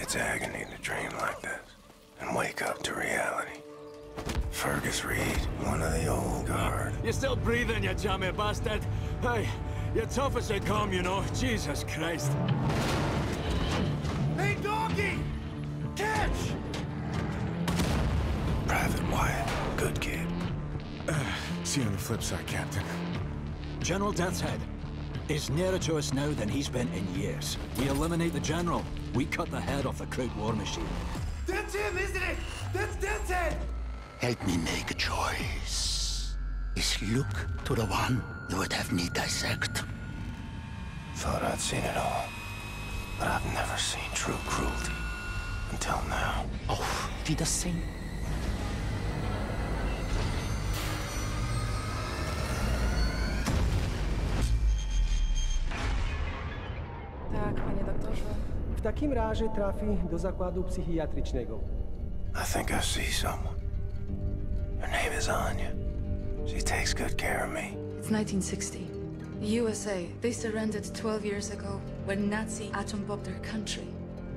It's agony to dream like this and wake up to reality. Fergus Reed, one of the old guard. You're still breathing, you jammy bastard. Hey, you're tough as they come, you know. Jesus Christ. Hey, doggy! Catch! Private Wyatt, good kid. See you on the flip side, Captain. General Death's Head is nearer to us now than he's been in years. We eliminate the General. We cut the head off the Kraut war machine. That's him, isn't it? That's Death's Head! Help me make a choice. Is Luke to the one you would have me dissect? Thought I'd seen it all. But I've never seen true cruelty. Until now. Auf Wiedersehen. Tak, panie doktorze. W takim razie trafi do zakładu psychiatrycznego. I think I see someone. Her name is Anya. She takes good care of me. It's 1960. The USA, they surrendered 12 years ago when Nazi atom bombed their country.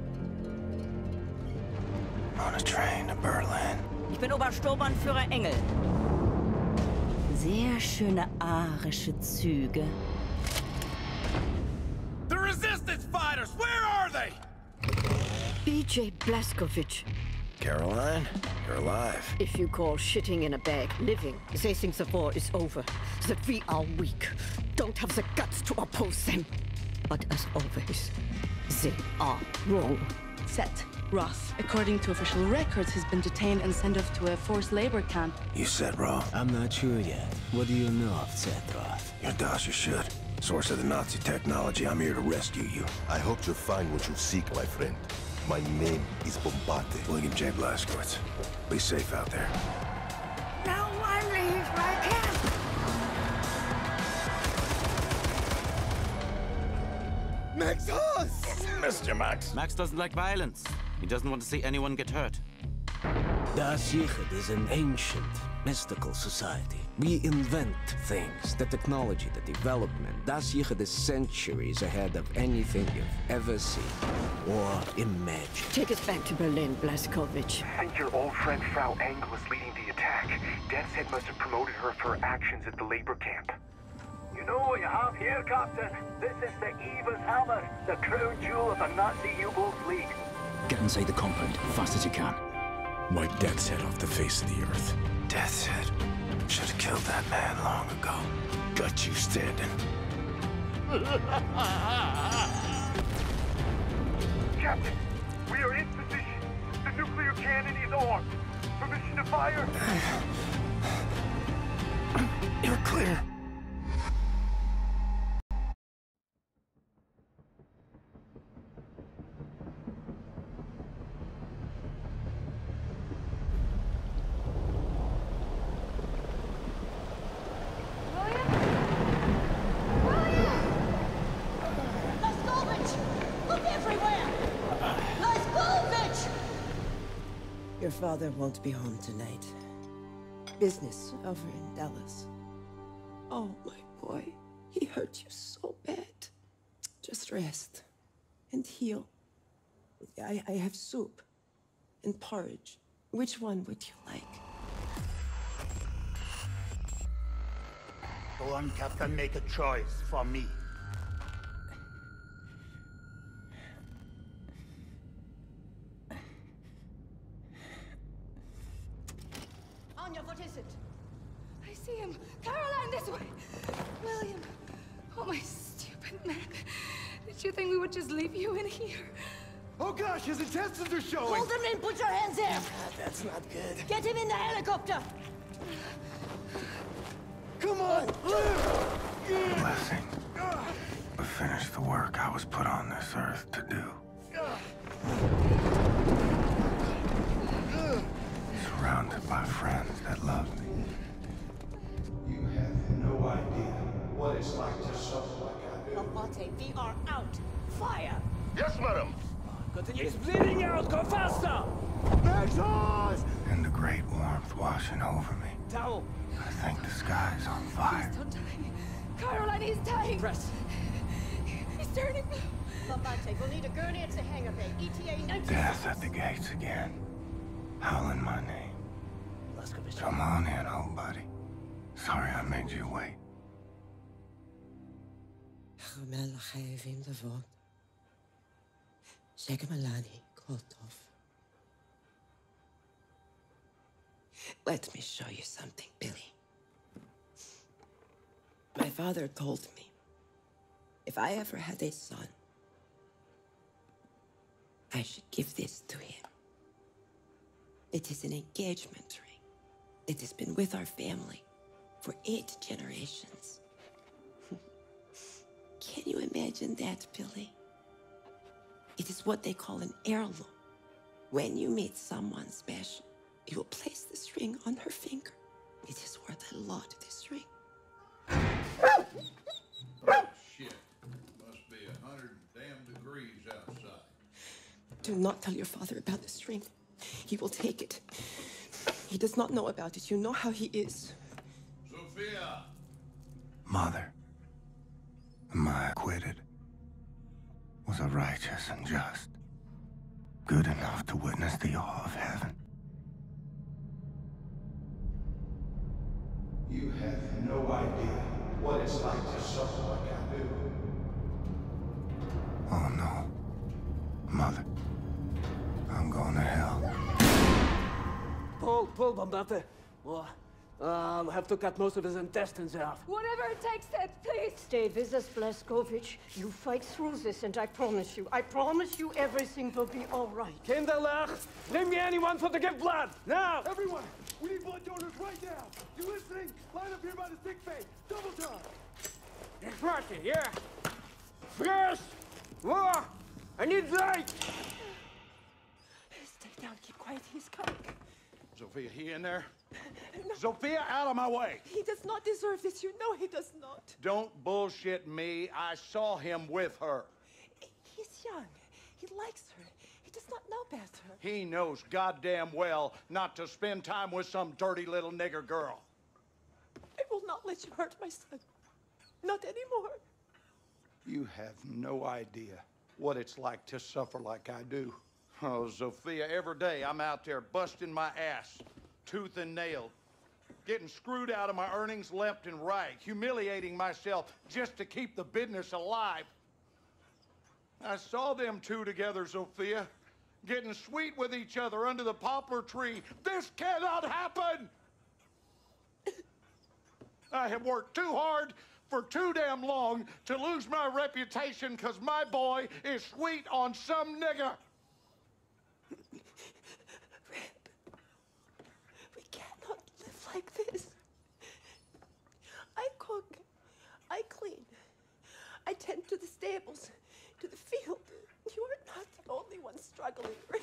On a train to Berlin. Ich bin Obersturmbannführer Engel. Sehr schöne arische Züge. The resistance fighters, where are they? BJ Blazkowicz. Caroline, you're alive. If you call shitting in a bag living, they think the war is over, that we are weak, don't have the guts to oppose them. But as always, they are wrong. Seth Roth, according to official records, has been detained and sent off to a forced labor camp. You said Roth? I'm not sure yet. What do you know of Seth Roth? Your Dasha should. Source of the Nazi technology, I'm here to rescue you. I hope to find what you seek, my friend. My name is Bombate. William J. Blazkowicz. Be safe out there. No one leaves my camp! Max Haas! Mr. Max. Max doesn't like violence. He doesn't want to see anyone get hurt. Das Yichud is an ancient, mystical society. We invent things, the technology, the development. Das Yichud is centuries ahead of anything you've ever seen or imagined. Take us back to Berlin, Blazkowicz. I think your old friend Frau Engel is leading the attack. Death's Head must have promoted her for her actions at the labor camp. You know what you have here, Captain? This is the Eva's Hammer, the crown jewel of the Nazi U-boat fleet. Get inside the compound, fast as you can. Wipe Death's Head off the face of the earth. Death's Head. Should have killed that man long ago. Got you standing. Captain, we are in position. The nuclear cannon is armed. Permission to fire? You're clear. Your father won't be home tonight. Business over in Dallas. Oh, my boy. He hurt you so bad. Just rest and heal. I have soup and porridge. Which one would you like? Go on, Captain, make a choice for me. Anya, what is it? I see him. Caroline, this way. William. Oh, my stupid man. Did you think we would just leave you in here? Oh gosh, his intestines are showing! Hold him in! Put your hands there! That's not good. Get him in the helicopter! Come on! Blessing. We finished the work I was put on this earth to do. Surrounded by friends that love me. You have no idea what it's like to suffer like I do. Bombate, we are out. Fire! Yes, madam. He's bleeding out! Go faster! Max! And the great warmth washing over me. Towel! I think the sky's on fire. Please don't die. Caroline, he's dying. Press. He's turning blue. Bombante. We'll need a gurney at the hangar bay. ETA 19. Death at the gates again. Howling my name. Come on in, old buddy. Sorry I made you wait. חמל חייבים לבוא. שגמלני כל טוב. Let me show you something, Billy. My father told me, if I ever had a son, I should give this to him. It is an engagement ring. It has been with our family for 8 generations. Can you imagine that, Billy? It is what they call an heirloom. When you meet someone special, you will place this ring on her finger. It is worth a lot, this ring. Shit. Must be 100 damn degrees outside. Do not tell your father about this ring. He will take it. He does not know about it. You know how he is. Sophia! Mother, am I acquitted? Was I righteous and just? Good enough to witness the awe of heaven? You have no idea what it's like to suffer like I do. Oh no. Mother, I'm going to hell. Pull, Bombate. I'll have to cut most of his intestines out. Whatever it takes, Ted, please. Stay with us, Blazkowicz. You fight through this, and I promise you everything will be all right. Kinderlach, bring me anyone for to give blood, now! Everyone, we need blood donors right now. You listening? Line up here by the sick bay. Double time. Marty, yeah. Yes! More! I need light! Stay down, keep quiet, he's coming. Sophia, he in there? No. Sophia, out of my way! He does not deserve this, you know he does not. Don't bullshit me. I saw him with her. He's young. He likes her. He does not know better. He knows goddamn well not to spend time with some dirty little nigger girl. I will not let you hurt my son. Not anymore. You have no idea what it's like to suffer like I do. Oh, Sophia, every day I'm out there busting my ass, tooth and nail, getting screwed out of my earnings left and right, humiliating myself just to keep the business alive. I saw them two together, Sophia, getting sweet with each other under the poplar tree. This cannot happen! I have worked too hard for too damn long to lose my reputation because my boy is sweet on some nigger. We cannot live like this. I cook, I clean, I tend to the stables, to the field. You are not the only one struggling, Rip.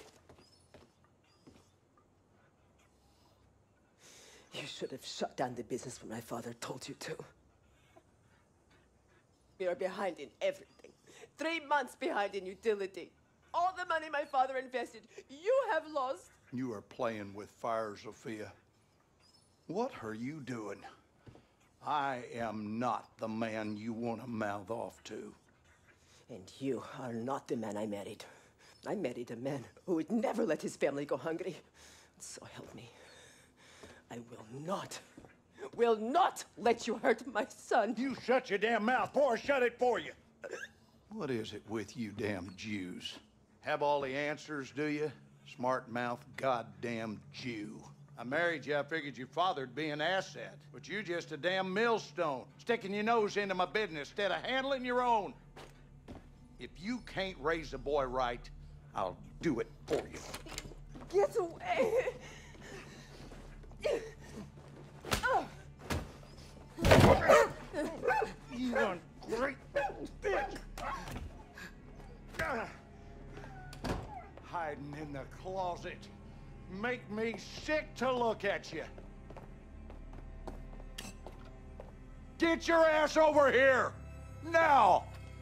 You should have shut down the business when my father told you to. We are behind in everything. 3 months behind in utility. All the money my father invested, you have lost. You are playing with fire, Sophia. What are you doing? I am not the man you want to mouth off to. And you are not the man I married. I married a man who would never let his family go hungry. So help me. I will not let you hurt my son. You shut your damn mouth, or I shut it for you. What is it with you damn Jews? Have all the answers, do you? Smart mouth goddamn Jew. I married you, I figured your father'd be an asset. But you just a damn millstone, sticking your nose into my business instead of handling your own. If you can't raise a boy right, I'll do it for you. Get away! You ungrateful bitch! Hiding in the closet. Make me sick to look at you. Get your ass over here! Now!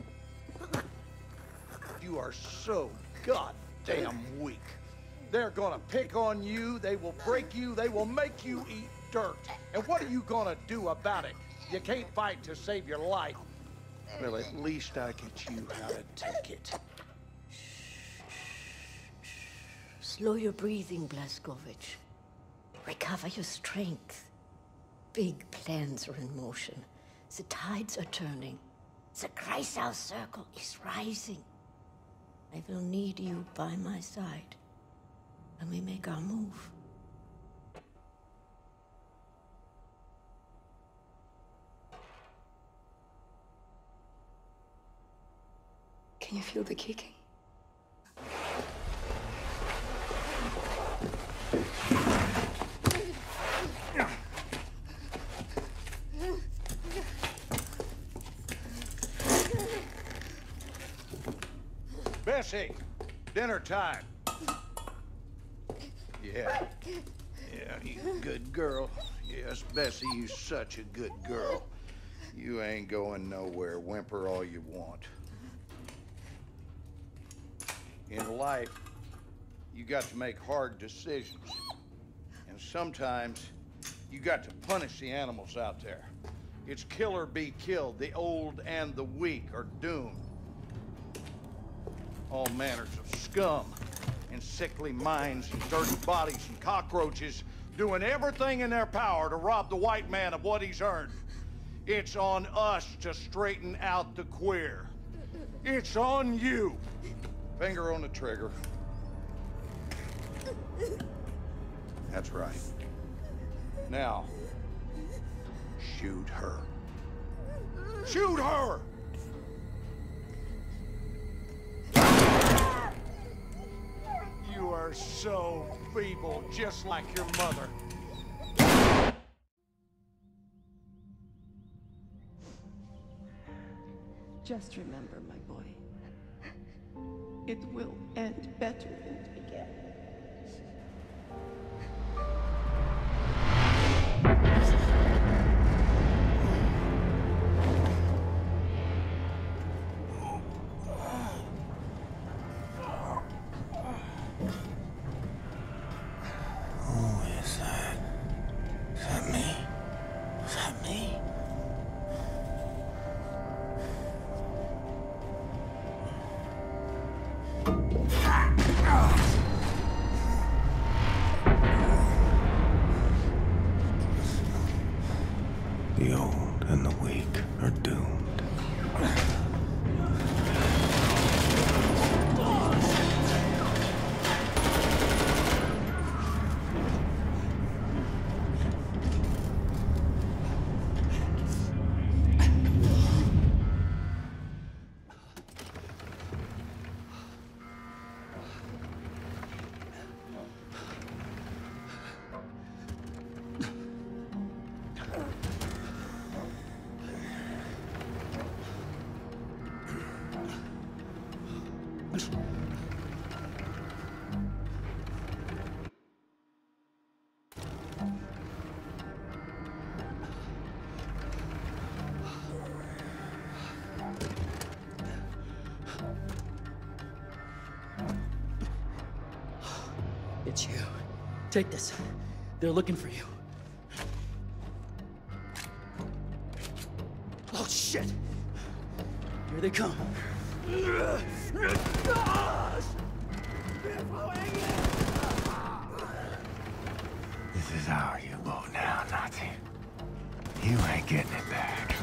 You are so goddamn weak. They're gonna pick on you, they will break you, they will make you eat dirt. And what are you gonna do about it? You can't fight to save your life. Well, at least I can teach you how to take it. Slow your breathing, Blazkowicz. Recover your strength. Big plans are in motion. The tides are turning. The Kreisau Circle is rising. I will need you by my side when we make our move. Can you feel the kicking? Bessie, dinner time. Yeah, you good girl. Yes, Bessie, you such a good girl. You ain't going nowhere. Whimper all you want. In life, you got to make hard decisions. And sometimes, you got to punish the animals out there. It's kill or be killed. The old and the weak are doomed. All manners of scum and sickly minds and dirty bodies and cockroaches doing everything in their power to rob the white man of what he's earned. It's on us to straighten out the queer. It's on you. Finger on the trigger. That's right. Now, shoot her. Shoot her! You are so feeble, just like your mother. Just remember, my boy. It will end better than it began. The old and the weak are doomed. It's you. Take this. They're looking for you. Oh, shit! Here they come. This is our U-boat now, Nazi. You ain't getting it back.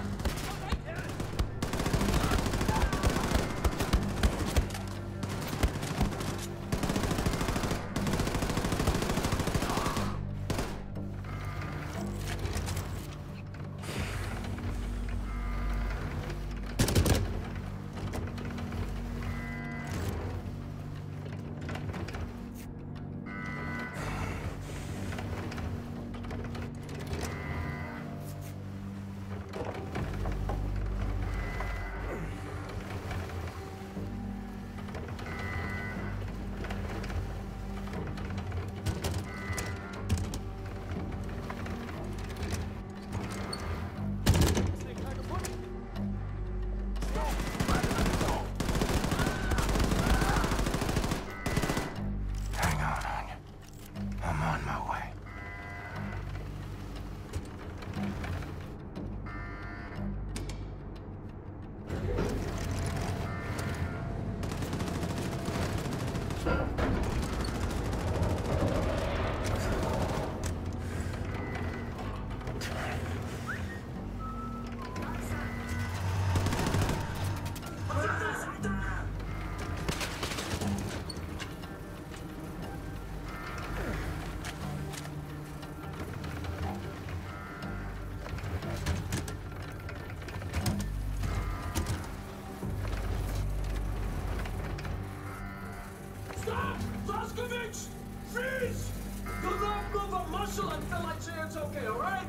Stop! Blazkowicz! Freeze! Do not move a muscle until I say it's okay, all right?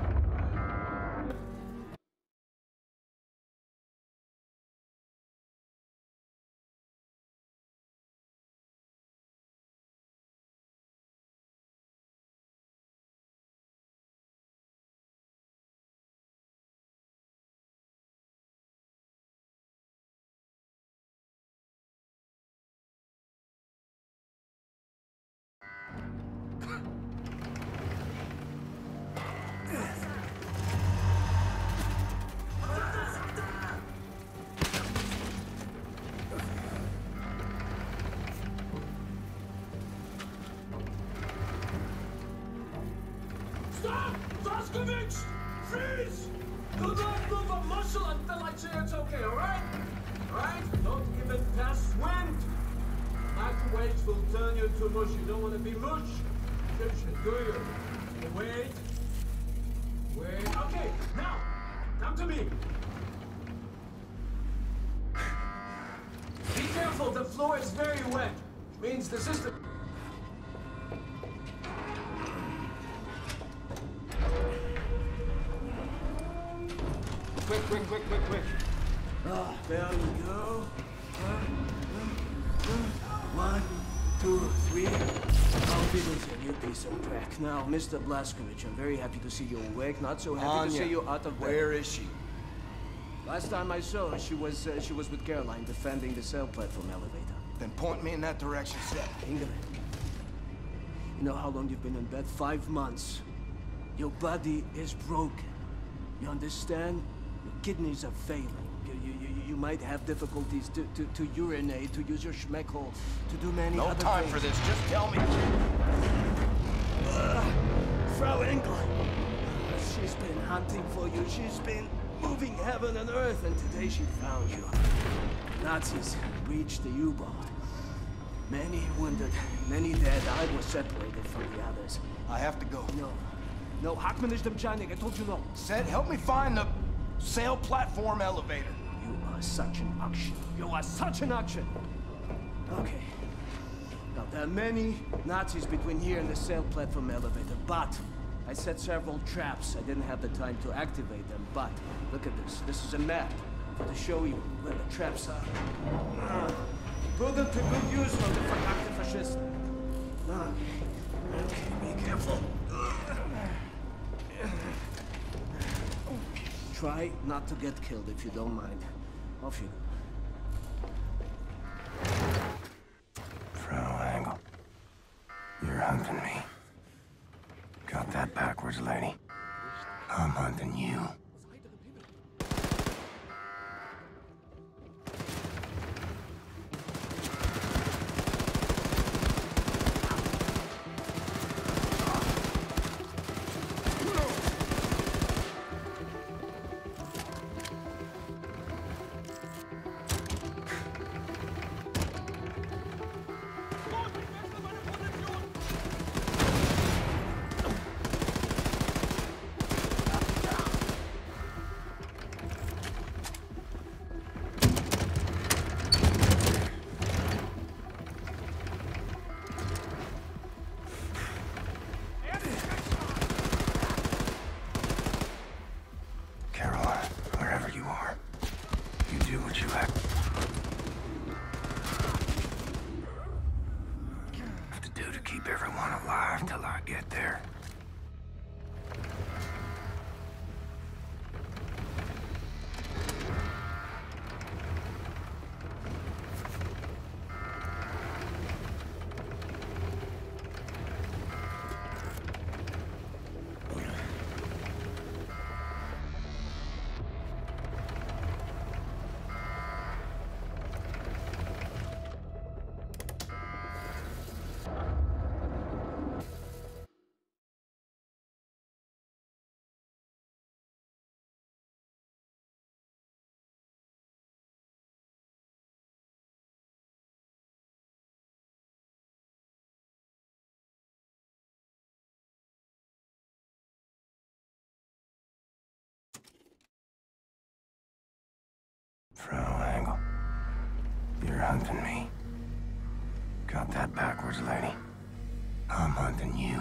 Stop! Blazkowicz! Freeze! Do not move a muscle until I say it's okay, all right? All right? Don't give it past wind. Microwaves will turn you into mush. You don't want to be mush. Do you? Wait. Wait. Okay, now, come to me. Be careful, the floor is very wet. Means the system... Quick. Ah, there we go. 1, 2, 3. I'll be with you piece of crack. Now, Mr. Blazkowicz, I'm very happy to see you awake. Not so happy to see you out of bed. Where is she? Last time I saw her, she was with Caroline defending the cell platform elevator. Then point me in that direction, Seth. Ingrid, you know how long you've been in bed? 5 months. Your body is broken. You understand? Your kidneys are failing. You might have difficulties to urinate, to use your schmeckhole, to do many other things. No time for this, just tell me. Frau Engel, she's been hunting for you. She's been moving heaven and earth, and today she found you. Nazis breached the U-boat. Many wounded, many dead. I was separated from the others. I have to go. No, Hackman is Demchanik. I told you no. Seth, help me find the sail platform elevator. You are such an action. You are such an action. Okay. Now, there are many Nazis between here and the sail platform elevator, but I set several traps. I didn't have the time to activate them, but look at this. This is a map to show you where the traps are. Put them to good use for the verkackte Faschisten. Okay, be careful. Try not to get killed if you don't mind. Off you go. Frau Engel, you're hunting me. Got that backwards, lady. I'm hunting you. Frau Engel, you're hunting me. Got that backwards, lady. I'm hunting you.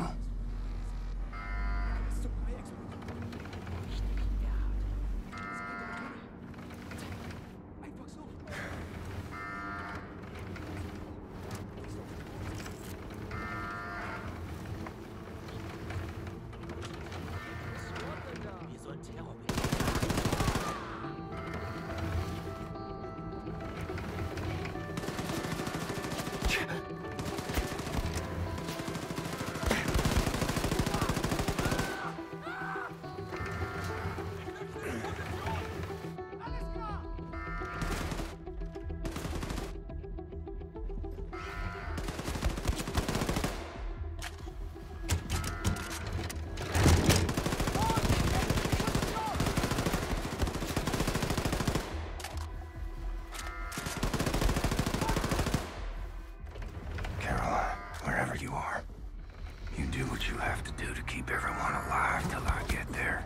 You are. You do what you have to do to keep everyone alive till I get there.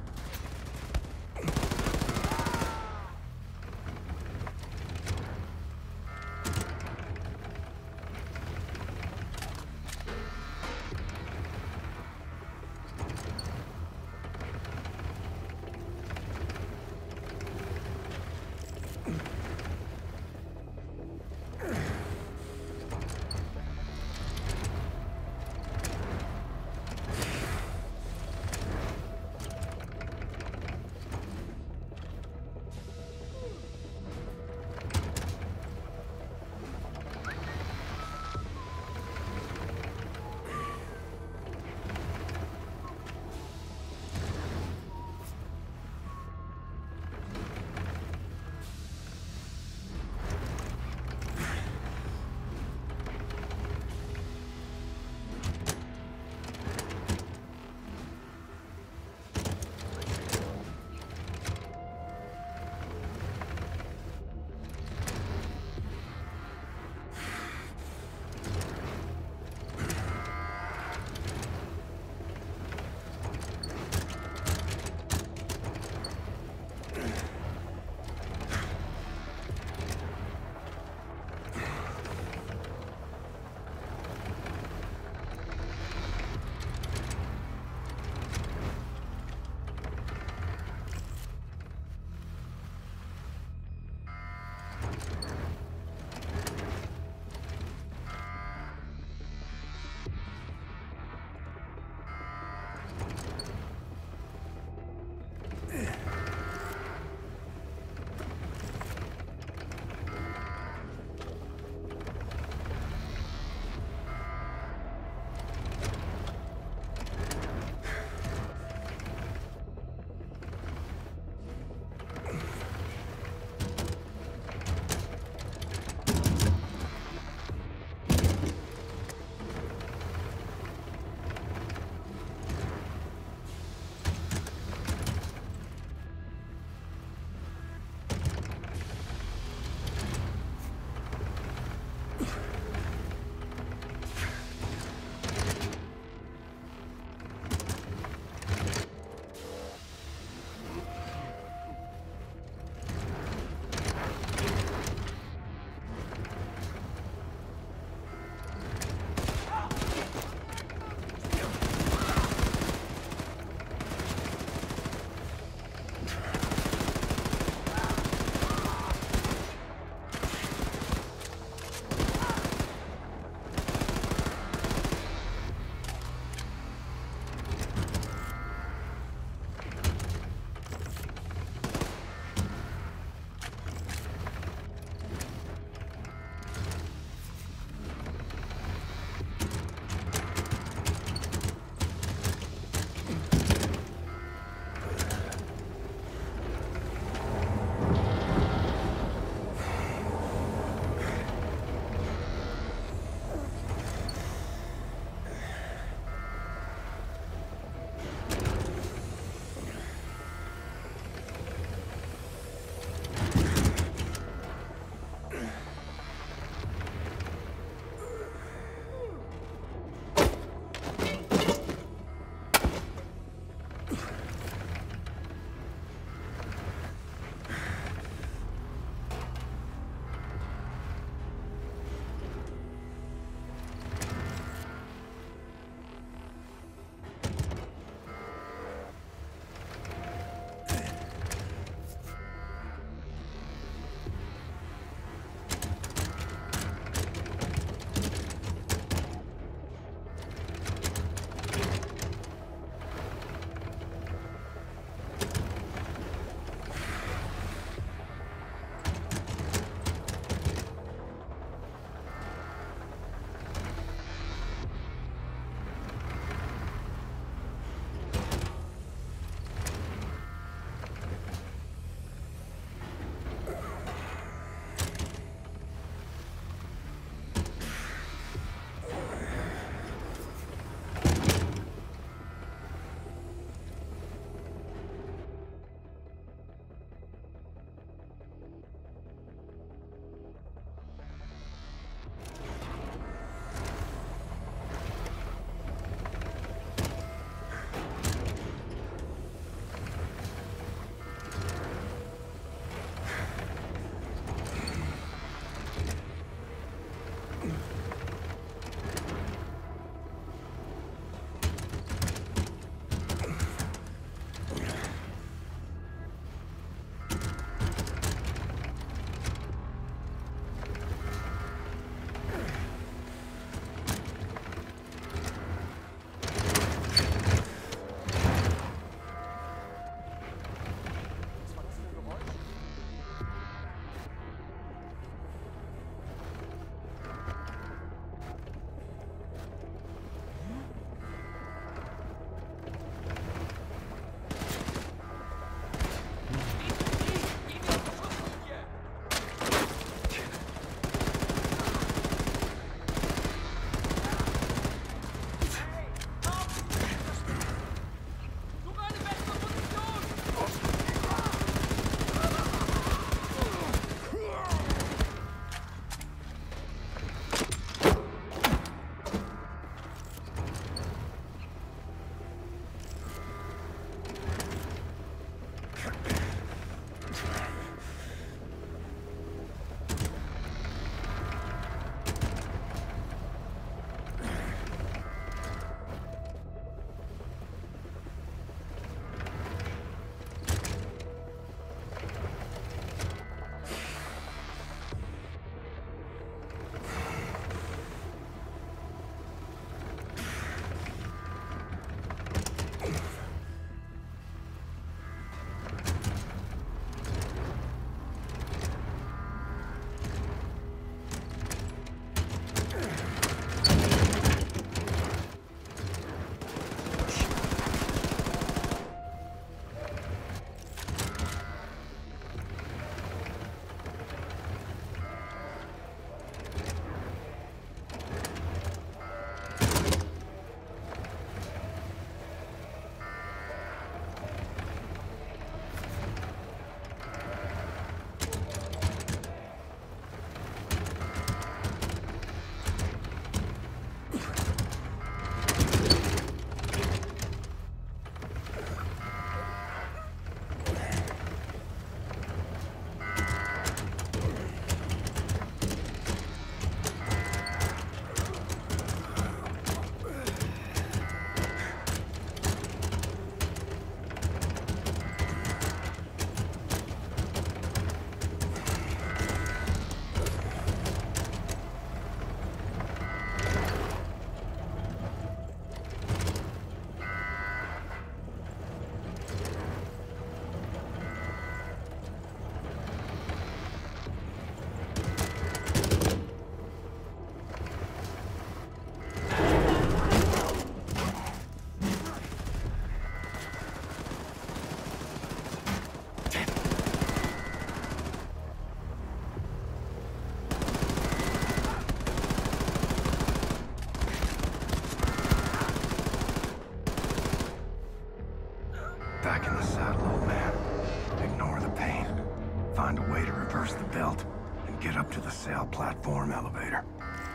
out, old man. Ignore the pain. Find a way to reverse the belt and get up to the sail platform elevator.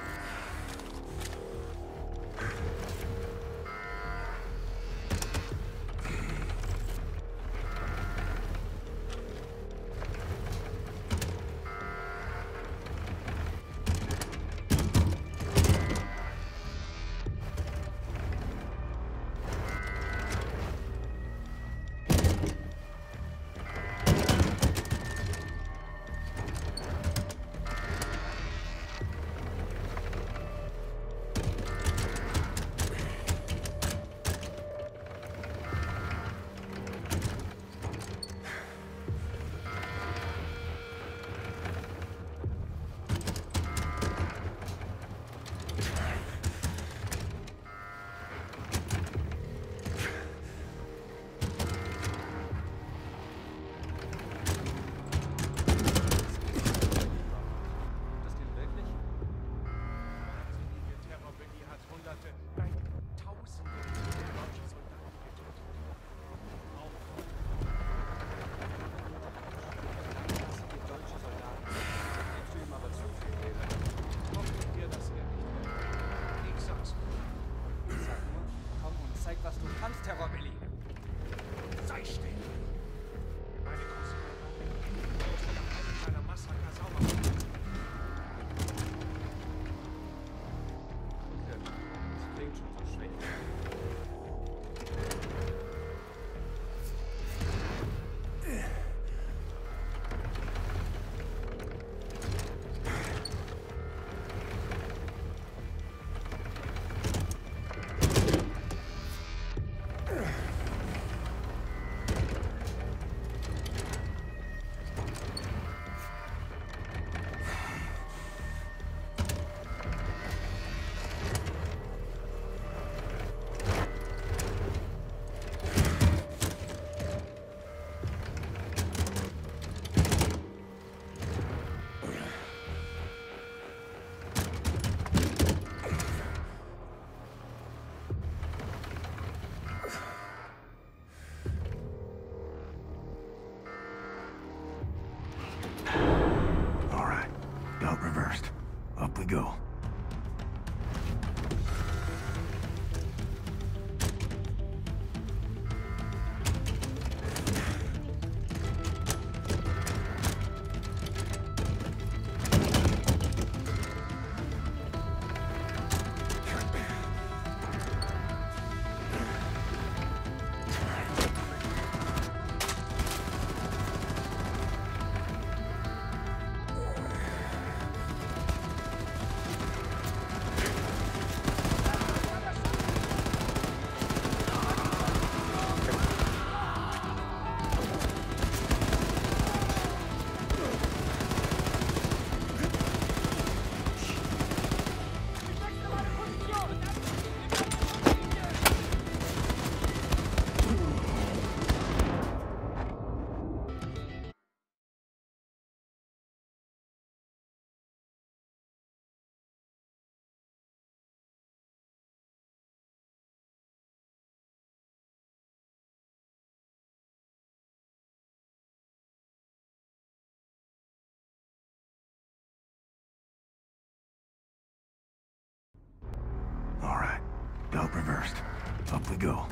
Go. All right, belt reversed. Up we go.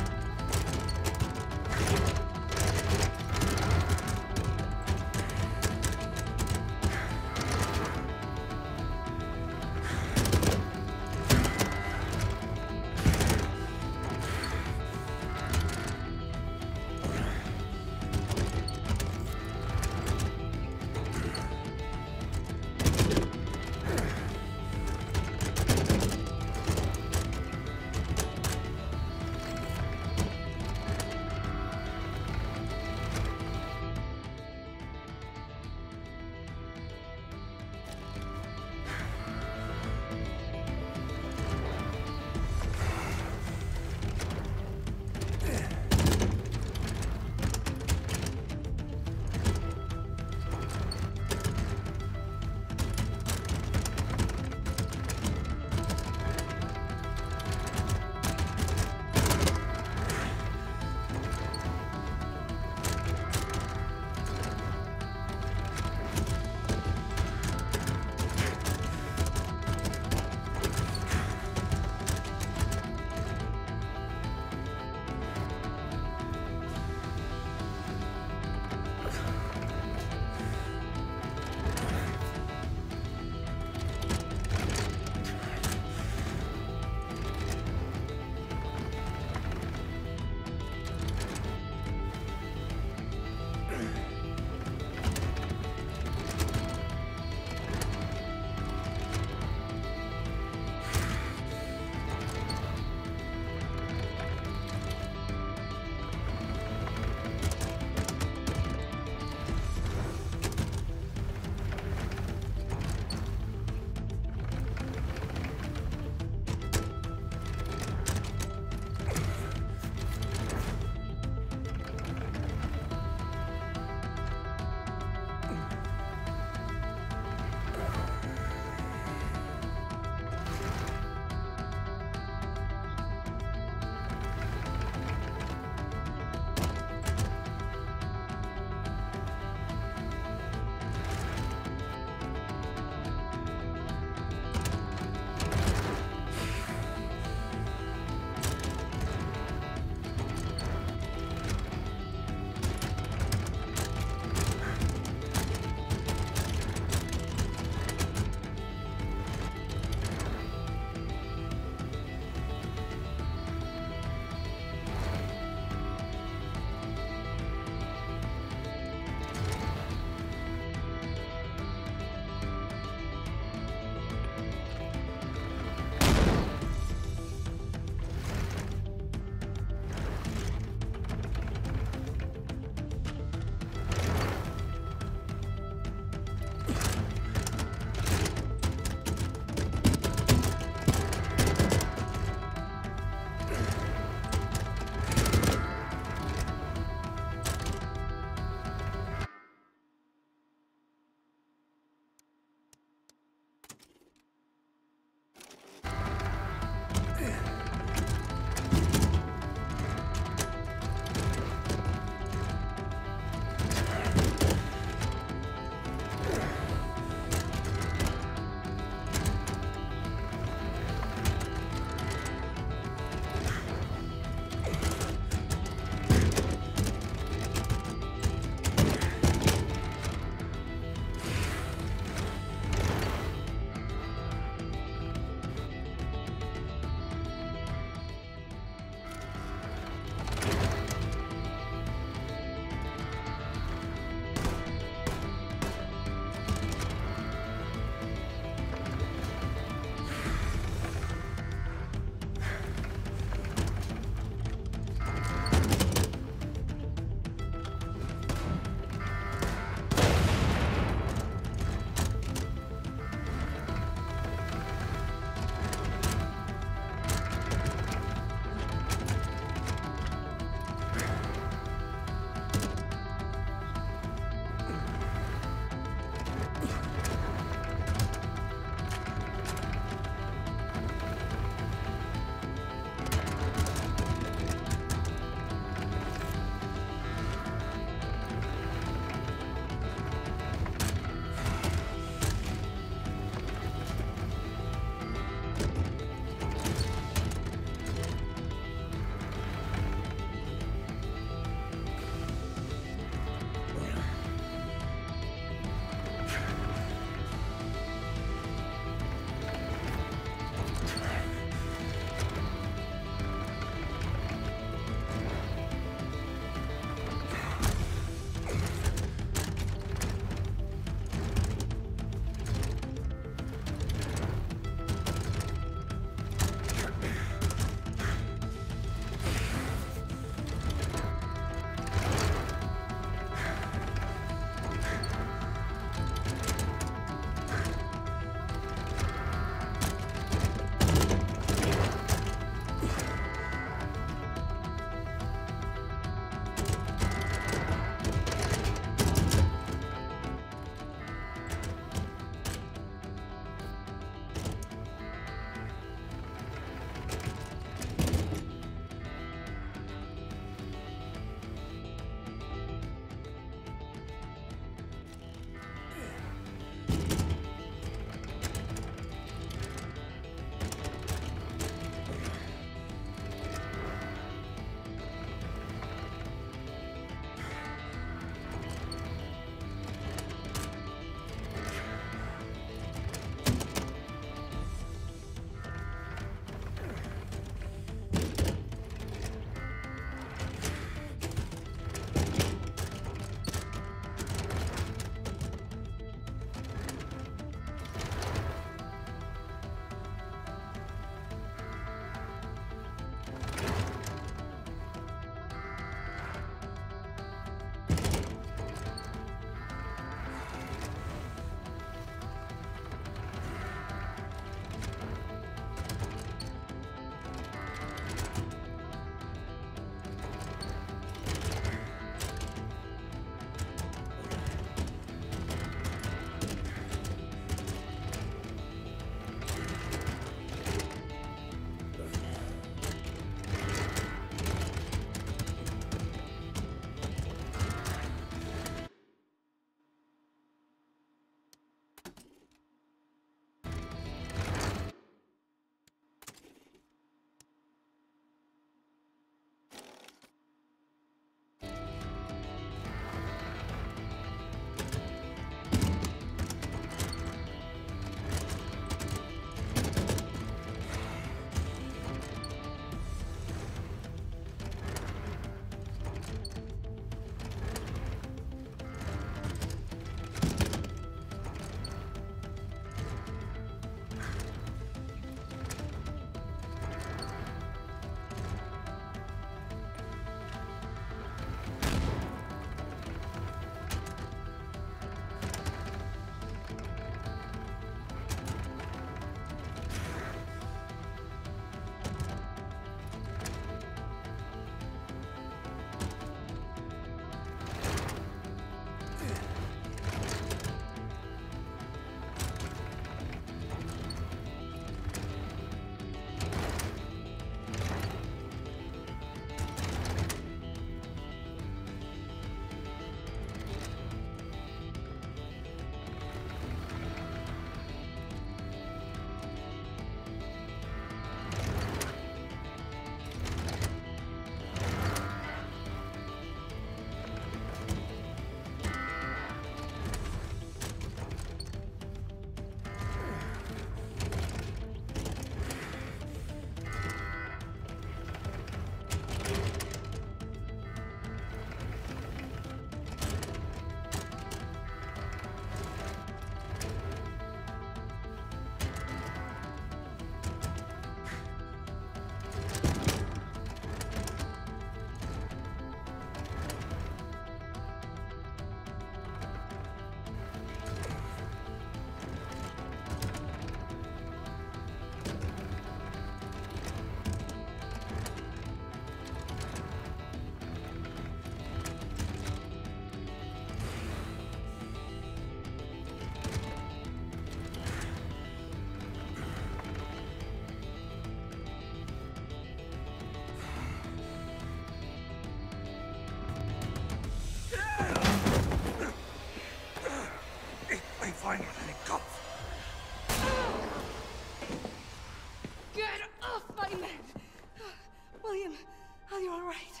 tell you're all right.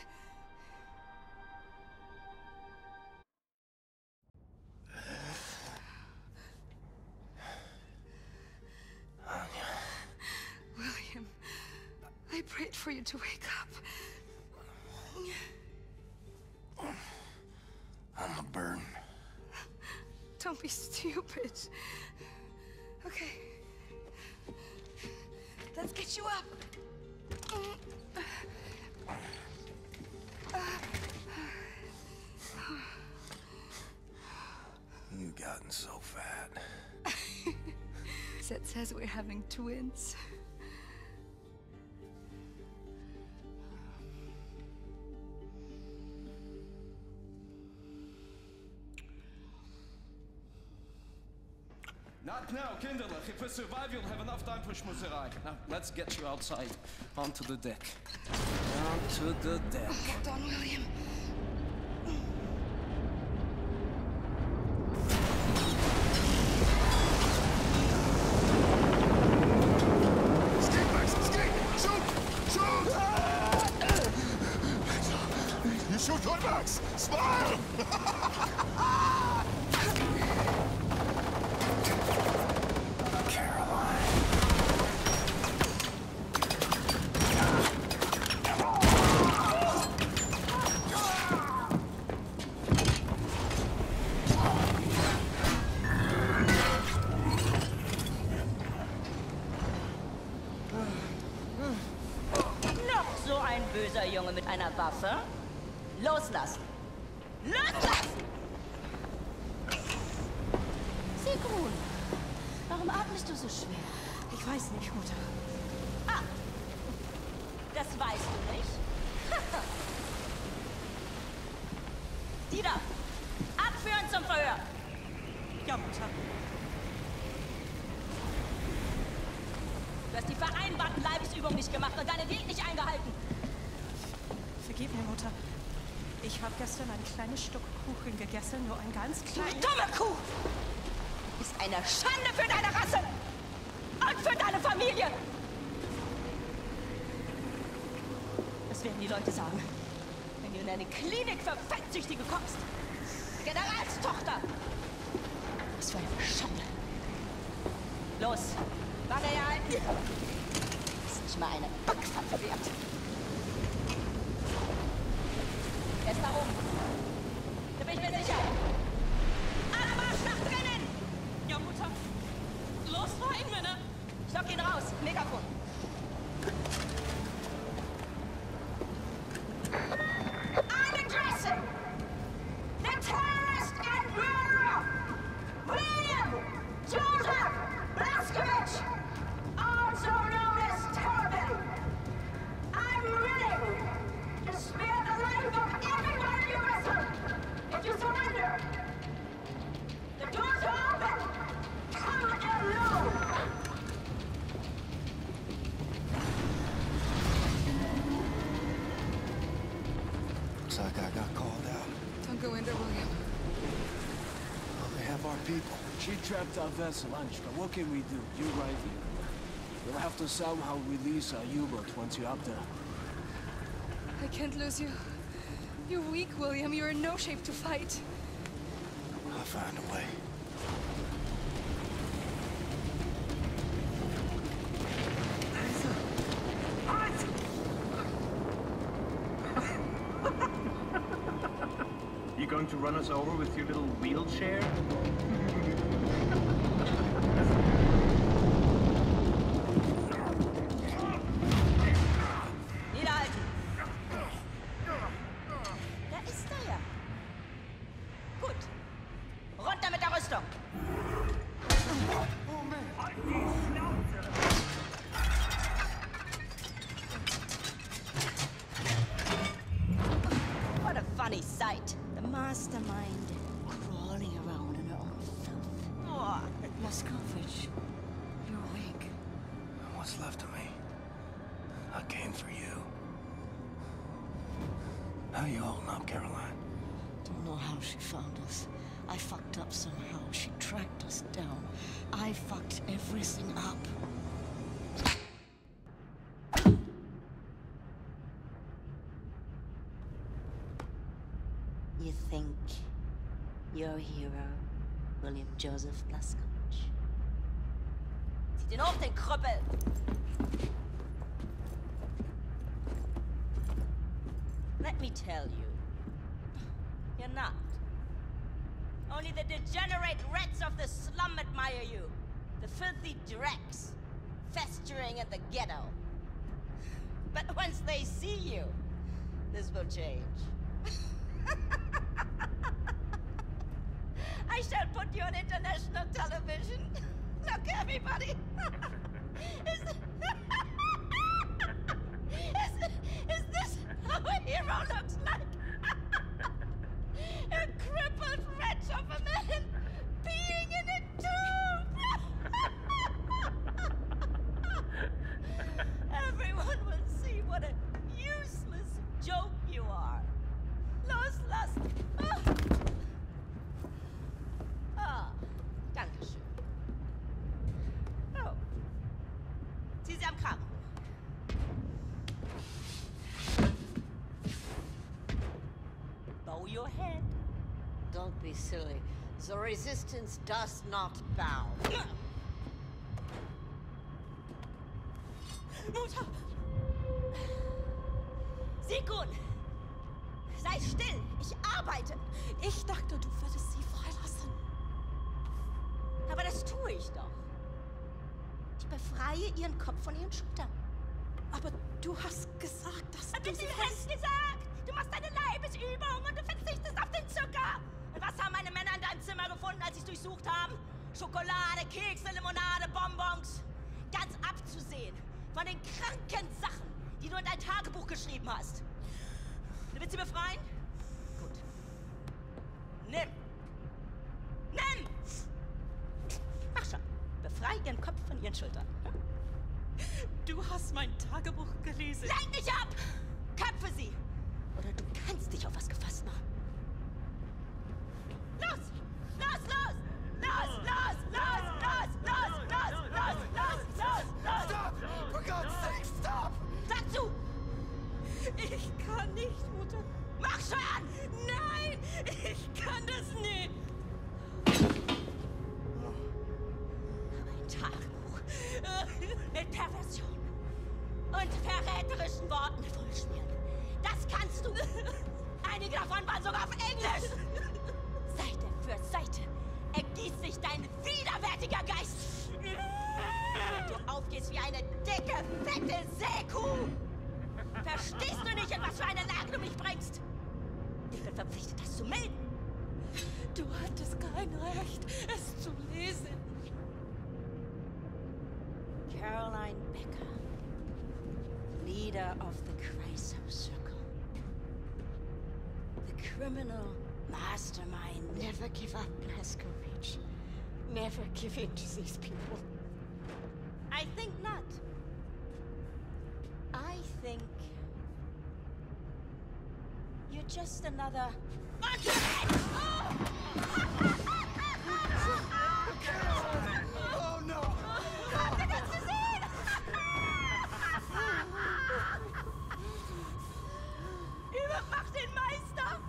William, I prayed for you to wake up. I'm a burden. Don't be stupid. Okay. Let's get you up. You've gotten so fat. Zed says we're having twins. Not now, kinderlich. If we survive, you'll have enough time for schmutzerei. Now, let's get you outside. Onto the deck. Onto the deck. Hold on, William. Escape, Max! Escape! Shoot! Shoot! You shoot good, Max! Smile! Böser Junge mit einer Waffe? Loslassen! Loslassen! Sigrun, warum atmest du so schwer? Ich weiß nicht, Mutter. Ah, das weißt du nicht? Die da! Abführen zum Verhör! Ja, Mutter. Du hast die vereinbarten Leibesübungen nicht gemacht und deine Diät nicht eingehalten. Vergib mir, Mutter. Ich habe gestern ein kleines Stück Kuchen gegessen, nur ein ganz kleines... Dumme Kuh! Ist eine Schande für deine Rasse! Und für deine Familie! Was werden die Leute sagen, wenn du in eine Klinik für Fettsüchtige kommst? Generalstochter! Was für eine Schande! Los, Waffe herhalten! Ist nicht mal eine Backpfeife wert. Er ist da oben. Da bin ich mir sicher. Alle Marsch nach drinnen! Ja, Mutter. Los rein, Männer! Stock ihn raus. Megafon. I'm addressing the terrorist and murderer, William Joseph Blazkowicz, also known as Terrorman. I'm willing to spare the life of everyone you wrestle if you surrender. The doors are open. Come alone. Looks like I got called out. Don't go in there, William. Well, they have our people. She trapped our vessel, Anshka. What can we do? You're right here. We'll have to somehow release our U-boat once you're up there. I can't lose you. You're weak, William. You're in no shape to fight. I'll find a way. You going to run us over with your little wheelchair? Niederhalten! Da ist er ja. Gut. Runter mit der Rüstung. What a funny sight. The mastermind crawling around in her own filth. Oh. Blazkowicz, you're awake. What's left of me? I came for you. How you holding up, Caroline? Don't know how she found us. I fucked up somehow. She tracked us down. I fucked everything up. think your hero, William Joseph Blazkowicz? Zieht ihn hoch, den Krüppel! Let me tell you, you're not. Only the degenerate rats of the slum admire you. The filthy dregs, festering in the ghetto. But once they see you, this will change. I shall put you on international television. Look, everybody. Is this how a hero looks like? A crippled wretch of a man being in a tomb! Everyone will see what a useless joke you are. Loslassen! Danke schön. Oh. Zieh sie am Kragen. Bow your head. Don't be silly. The resistance does not bow. Mutter! Sigrun! Sei still! Ich arbeite! Ich dachte, du würdest sie freilassen. Aber das tue ich doch. Ich befreie ihren Kopf von ihren Schultern. Aber du hast gesagt, dass du sie hast gesagt! Du machst deine Leibesübung und du verzichtest auf den Zucker! Und was haben meine Männer in deinem Zimmer gefunden, als sie es durchsucht haben? Schokolade, Kekse, Limonade, Bonbons. Ganz abzusehen von den kranken Sachen, die du in dein Tagebuch geschrieben hast. Du willst sie befreien? Gut. Nimm! Nimm! Mach schon. Befrei ihren Kopf von ihren Schultern. Du hast mein Tagebuch gelesen. Lenk nicht ab! Köpfe sie! Oder du kannst dich auf was gefasst machen. Los! Los, los! Los, los, los, los, los, los, los, los, los, los! Stop! For God's sake, stop! Sag zu! Ich kann nicht, Mutter. Mach schon! Nein! Ich kann das nicht! Ein Tagebuch. Mit Perversion und verräterischen Worten vollschmieren. Das kannst du! Einige davon waren sogar auf Englisch! Seite für Seite ergießt sich dein widerwärtiger Geist! Du aufgehst wie eine dicke, fette Seekuh! Verstehst du nicht, in was für eine Lage du mich bringst? Ich bin verpflichtet, das zu melden! Du hattest kein Recht, es zu lesen. Caroline Becker, leader of the Chryso Circle. The criminal mastermind. Never give up, Blazkowicz. Never give in to these people. I think not. I think you're just another. On your head! Oh no! Habt ihr das gesehen? Übermacht den Meister!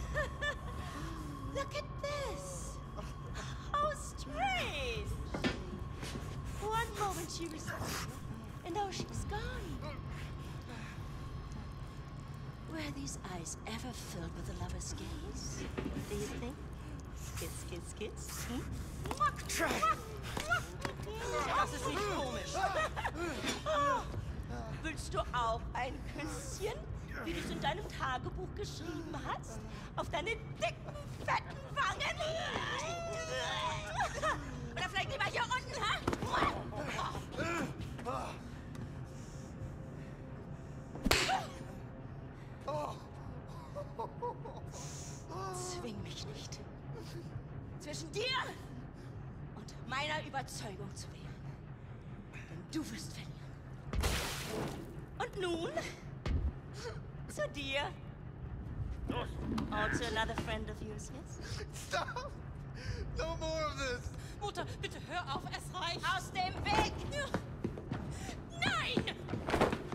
Look at this! How strange! One moment she was, and now she's gone. Were these eyes ever filled with a lover's gaze? Do you think? Kiss, kiss, kiss. Hm? Das ist nicht komisch. Willst du auch ein Küsschen, wie du es in deinem Tagebuch geschrieben hast? Auf deine dicken, fetten Wangen? Oder vielleicht lieber hier unten, ha? Zwing mich nicht, zwischen dir und meiner Überzeugung zu wählen. Denn du wirst verlieren. Und nun zu dir. Also another friend of yours, yes? Stop! No more of this! Mutter, bitte hör auf, es reicht. Aus dem Weg! Nein!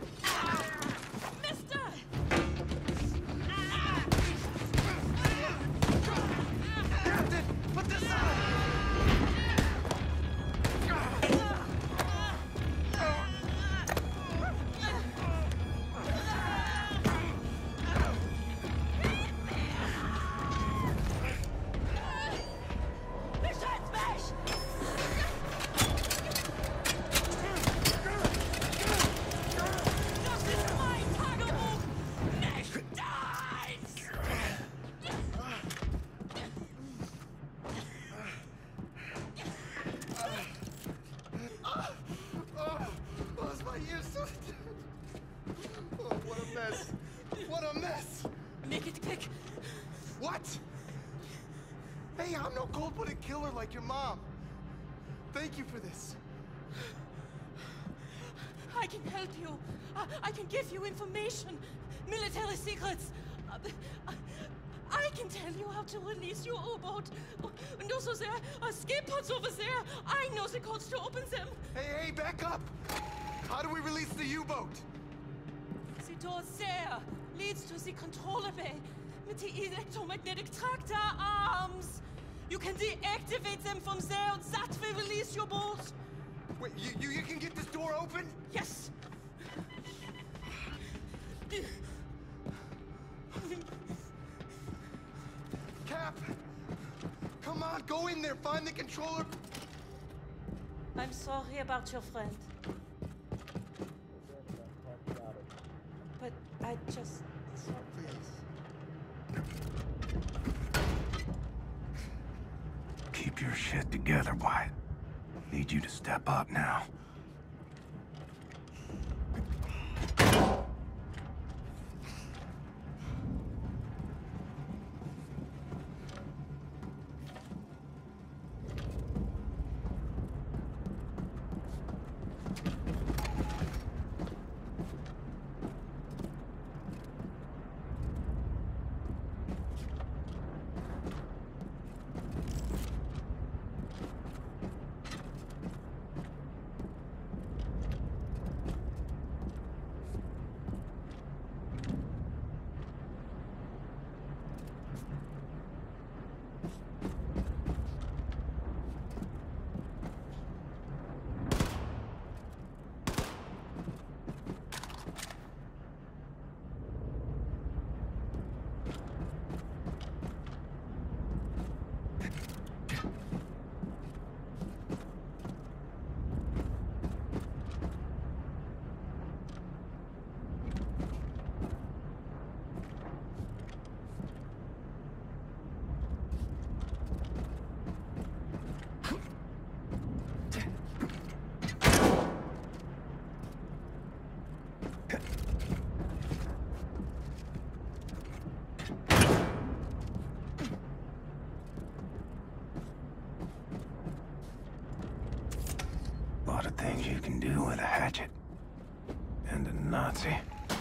Mister! Perez! What a mess! Make it quick! What? Hey, I'm no cold-blooded killer like your mom. Thank you for this. I can help you. I can give you information. Military secrets. I can tell you how to release your U-boat. And also there are escape pods over there. I know the codes to open them. Hey, back up! How do we release the U-boat? The door there leads to the controller bay with the electromagnetic tractor arms. You can deactivate them from there, and that will release your boat. Wait, you can get this door open? Yes. Cap! Come on, go in there, find the controller. I'm sorry about your friend. But I just... Keep your shit together, Wyatt. Need you to step up now. A lot of things you can do with a hatchet. And a Nazi.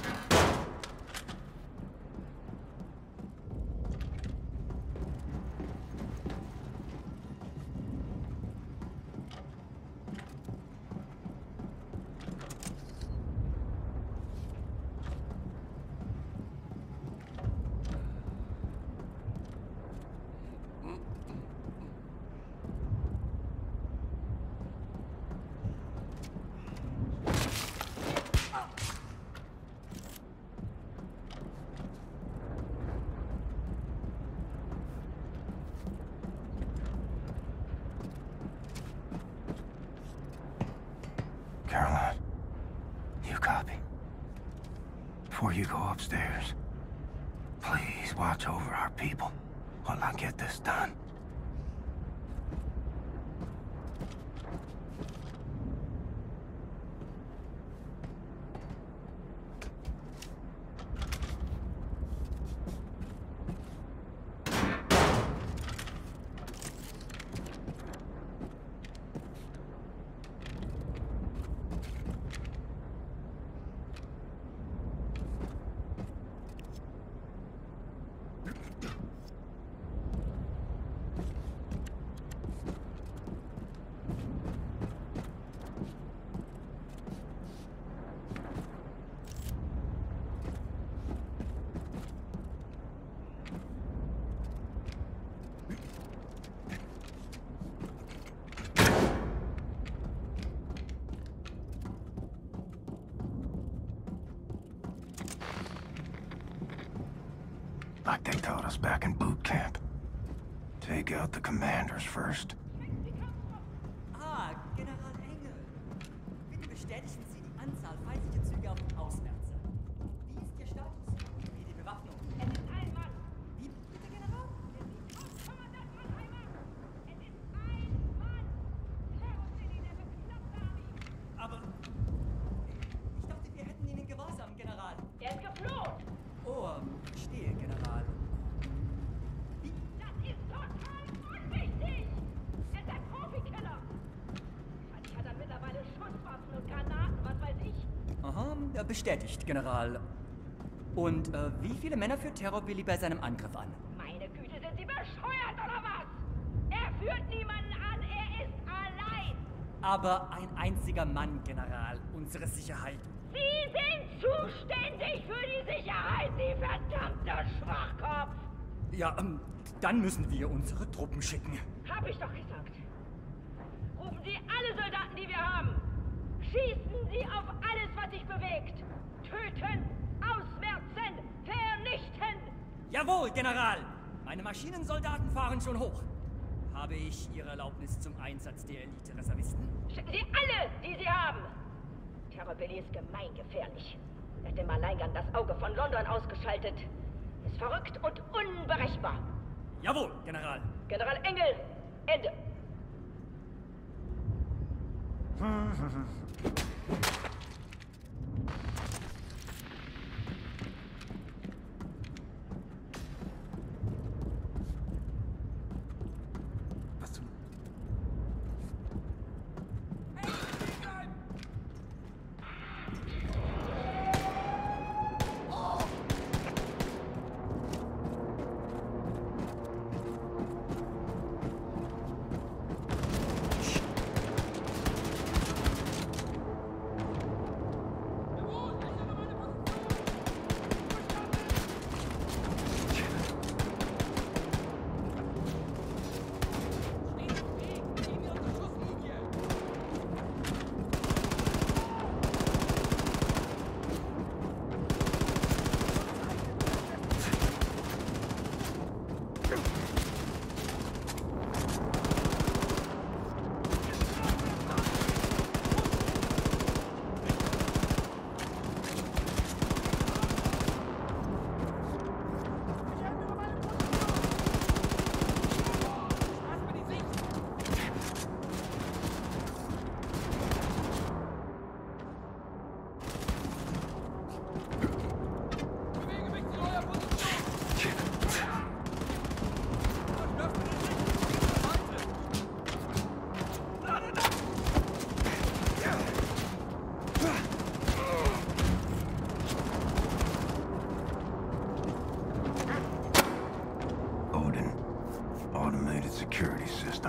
Caroline, you copy? Before you go upstairs, please watch over our people while I get this done. Like they taught us back in boot camp. Take out the commanders first. Ah, General Engel. Bitte bestätigen Sie die Anzahl feindlicher Züge auf dem Auswärtser. Wie ist Ihr Status? Wie die Bewaffnung? Es ist ein Mann. Wie bitte, General? Es ist Kommandant Mannheimer. Es ist ein Mann. Terrorcity, der bekloppte Army. Aber... Ich dachte, wir hätten ihn in Gewahrsam, General. Er ist geflohen. Bestätigt, General. Und wie viele Männer führt Terror Billy bei seinem Angriff an? Meine Güte, sind Sie bescheuert oder was? Er führt niemanden an, er ist allein. Aber ein einziger Mann, General, unsere Sicherheit. Sie sind zuständig für die Sicherheit, Sie verdammter Schwachkopf! Ja, dann müssen wir unsere Truppen schicken. Hab ich doch gesagt. Rufen Sie alle Soldaten, die wir haben. Schießen Sie auf alles, was sich bewegt. Töten, ausmerzen, vernichten! Jawohl, General! Meine Maschinensoldaten fahren schon hoch. Habe ich Ihre Erlaubnis zum Einsatz der Elite-Reservisten? Schicken Sie alle, die Sie haben! Terror Billy ist gemeingefährlich. Er hat im Alleingang das Auge von London ausgeschaltet. Ist verrückt und unberechenbar. Jawohl, General. General Engel, Ende. Was zum... security system.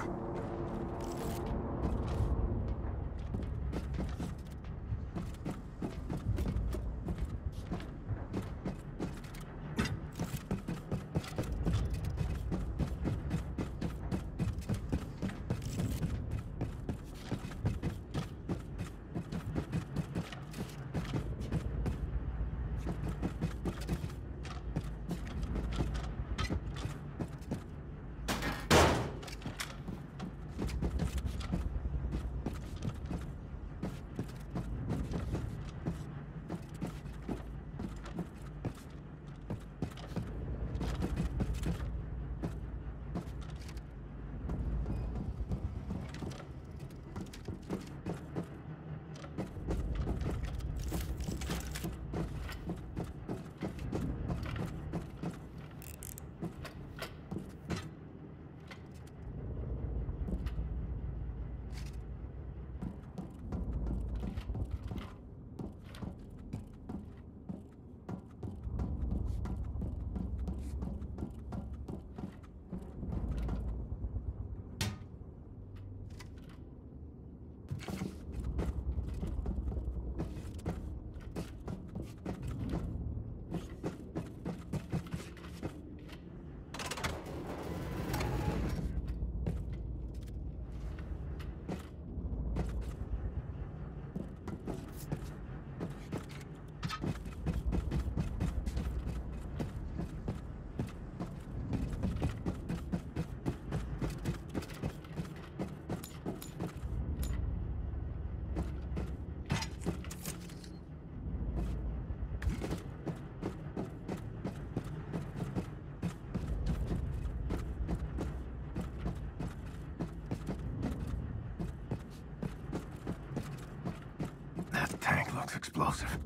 That tank looks explosive.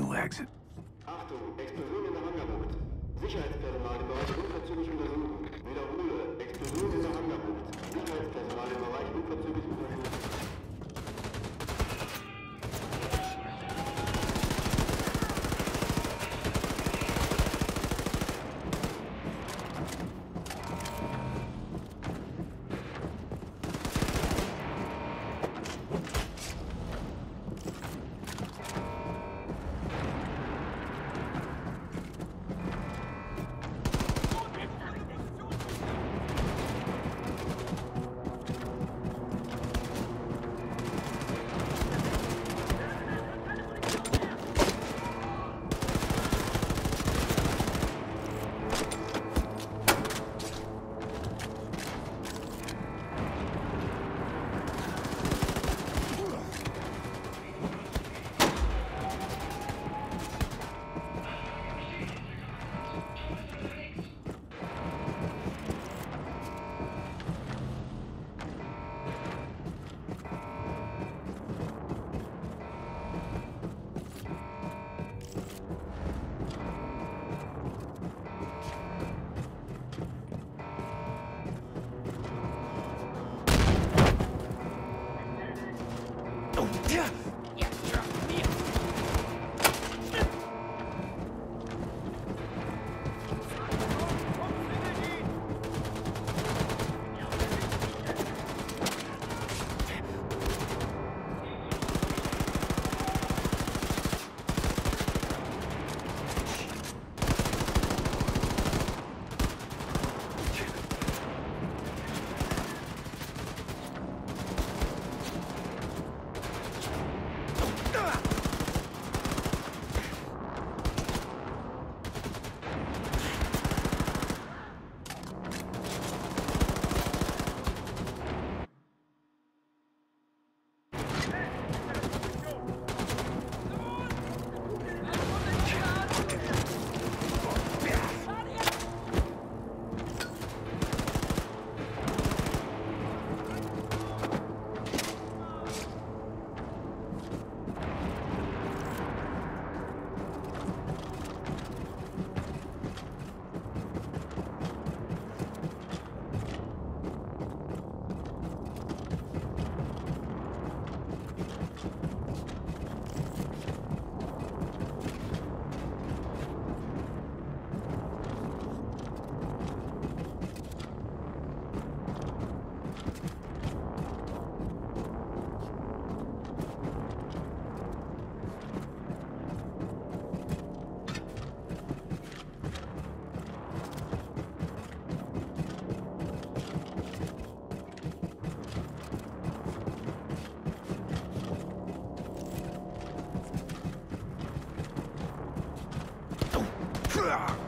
new exit. Achtung, Explosion in der Hangarbucht. Sicherheitspersonal im Bereich unverzüglich untersuchen. Wiederhole, Explosion in der Hangarbucht. Sicherheitspersonal im Bereich unverzüglich untersuchen. Ugh!